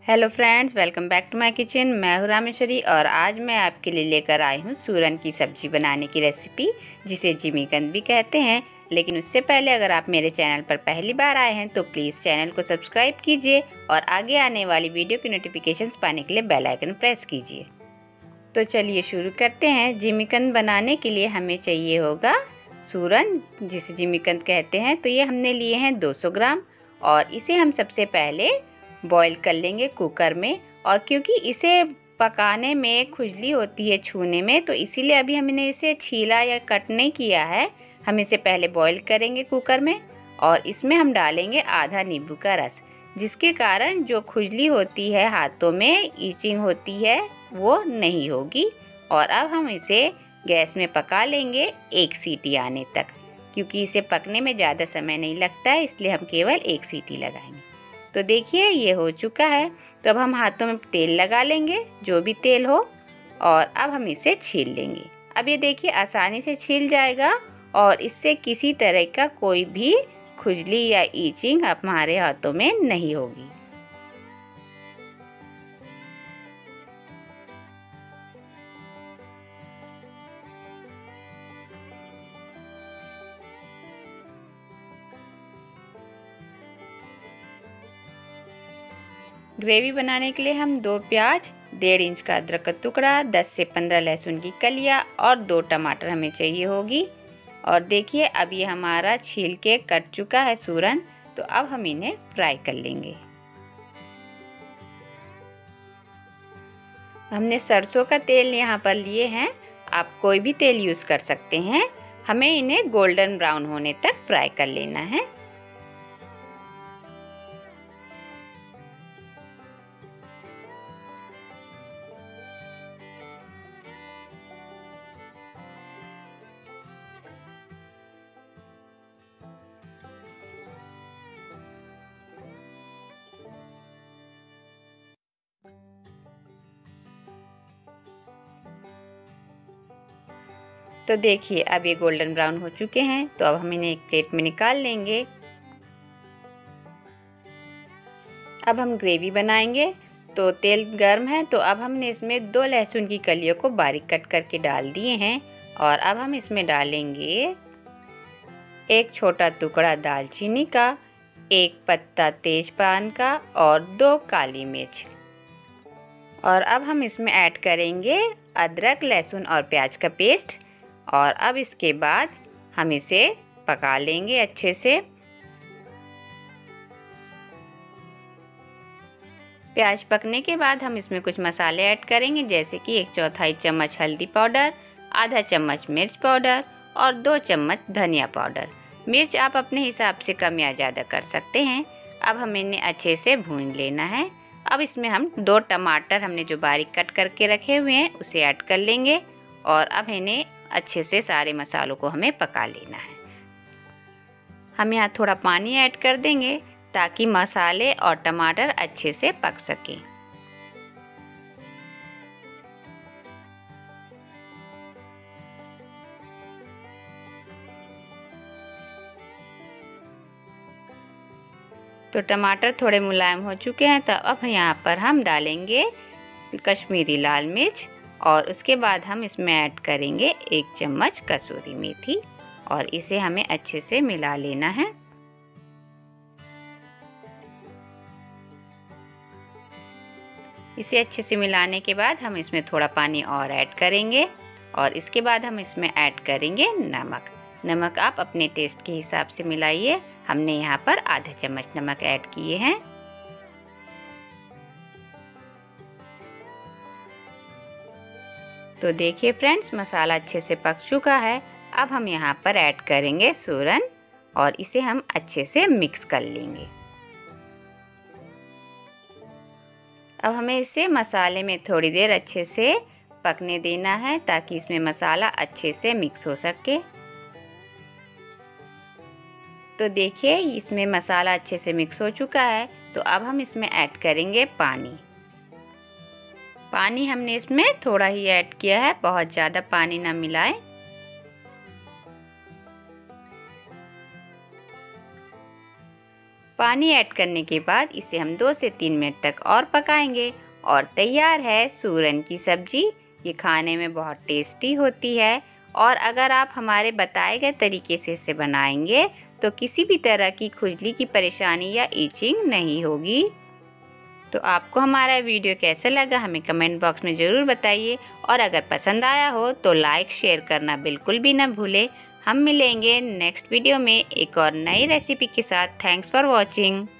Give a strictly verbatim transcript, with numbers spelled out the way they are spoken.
Hello friends, welcome back to my kitchen. मैं हूँ रामेश्वरी और आज मैं आपके लिए लेकर आई हूँ सूरन की सब्ज़ी बनाने की रेसिपी, जिसे जिमीकंद भी कहते हैं। लेकिन उससे पहले अगर आप मेरे चैनल पर पहली बार आए हैं तो प्लीज़ चैनल को सब्सक्राइब कीजिए और आगे आने वाली वीडियो की नोटिफिकेशंस पाने के लिए बेल आइकन प्रेस कीजिए। तो चलिए शुरू करते हैं। जिमीकंद बनाने के लिए हमें चाहिए होगा सूरन, जिसे जिमीकंद कहते हैं। तो ये हमने लिए हैं दो सौ ग्राम और इसे हम सबसे पहले बॉईल कर लेंगे कुकर में। और क्योंकि इसे पकाने में खुजली होती है छूने में, तो इसीलिए अभी हमने इसे छीला या कट नहीं किया है। हम इसे पहले बॉईल करेंगे कुकर में और इसमें हम डालेंगे आधा नींबू का रस, जिसके कारण जो खुजली होती है, हाथों में ईचिंग होती है, वो नहीं होगी। और अब हम इसे गैस में पका लेंगे एक सीटी आने तक, क्योंकि इसे पकने में ज़्यादा समय नहीं लगता है, इसलिए हम केवल एक सीटी लगाएंगे। तो देखिए ये हो चुका है। तो अब हम हाथों में तेल लगा लेंगे, जो भी तेल हो, और अब हम इसे छील लेंगे। अब ये देखिए आसानी से छील जाएगा और इससे किसी तरह का कोई भी खुजली या ईचिंग हमारे हाथों में नहीं होगी। ग्रेवी बनाने के लिए हम दो प्याज, डेढ़ इंच का अदरक का टुकड़ा, दस से पंद्रह लहसुन की कलियां और दो टमाटर हमें चाहिए होगी। और देखिए अब ये हमारा छील के कट चुका है सूरन। तो अब हम इन्हें फ्राई कर लेंगे। हमने सरसों का तेल यहाँ पर लिए हैं, आप कोई भी तेल यूज़ कर सकते हैं। हमें इन्हें गोल्डन ब्राउन होने तक फ्राई कर लेना है। तो देखिए अब ये गोल्डन ब्राउन हो चुके हैं। तो अब हम इन्हें एक प्लेट में निकाल लेंगे। अब हम ग्रेवी बनाएंगे। तो तेल गर्म है, तो अब हमने इसमें दो लहसुन की कलियों को बारीक कट करके डाल दिए हैं। और अब हम इसमें डालेंगे एक छोटा टुकड़ा दालचीनी का, एक पत्ता तेजपान का और दो काली मिर्च। और अब हम इसमें ऐड करेंगे अदरक, लहसुन और प्याज का पेस्ट। और अब इसके बाद हम इसे पका लेंगे अच्छे से। प्याज पकने के बाद हम इसमें कुछ मसाले ऐड करेंगे, जैसे कि एक चौथाई चम्मच हल्दी पाउडर, आधा चम्मच मिर्च पाउडर और दो चम्मच धनिया पाउडर। मिर्च आप अपने हिसाब से कम या ज़्यादा कर सकते हैं। अब हम इन्हें अच्छे से भून लेना है। अब इसमें हम दो टमाटर हमने जो बारीक कट करके रखे हुए हैं उसे ऐड कर लेंगे। और अब इन्हें अच्छे से सारे मसालों को हमें पका लेना है। हम यहाँ थोड़ा पानी ऐड कर देंगे ताकि मसाले और टमाटर अच्छे से पक सकें। तो टमाटर थोड़े मुलायम हो चुके हैं। तो अब यहाँ पर हम डालेंगे कश्मीरी लाल मिर्च और उसके बाद हम इसमें ऐड करेंगे एक चम्मच कसूरी मेथी और इसे हमें अच्छे से मिला लेना है। इसे अच्छे से मिलाने के बाद हम इसमें थोड़ा पानी और ऐड करेंगे और इसके बाद हम इसमें ऐड करेंगे नमक। नमक आप अपने टेस्ट के हिसाब से मिलाइए। हमने यहाँ पर आधा चम्मच नमक ऐड किए हैं। तो देखिए फ्रेंड्स, मसाला अच्छे से पक चुका है। अब हम यहाँ पर ऐड करेंगे सूरन और इसे हम अच्छे से मिक्स कर लेंगे। अब हमें इसे मसाले में थोड़ी देर अच्छे से पकने देना है ताकि इसमें मसाला अच्छे से मिक्स हो सके। तो देखिए इसमें मसाला अच्छे से मिक्स हो चुका है। तो अब हम इसमें ऐड करेंगे पानी। पानी हमने इसमें थोड़ा ही ऐड किया है, बहुत ज़्यादा पानी ना मिलाएं। पानी ऐड करने के बाद इसे हम दो से तीन मिनट तक और पकाएंगे और तैयार है सूरन की सब्जी। ये खाने में बहुत टेस्टी होती है और अगर आप हमारे बताए गए तरीके से इसे बनाएंगे तो किसी भी तरह की खुजली की परेशानी या ईचिंग नहीं होगी। तो आपको हमारा वीडियो कैसा लगा हमें कमेंट बॉक्स में ज़रूर बताइए और अगर पसंद आया हो तो लाइक शेयर करना बिल्कुल भी ना भूलें। हम मिलेंगे नेक्स्ट वीडियो में एक और नई रेसिपी के साथ। Thanks for watching.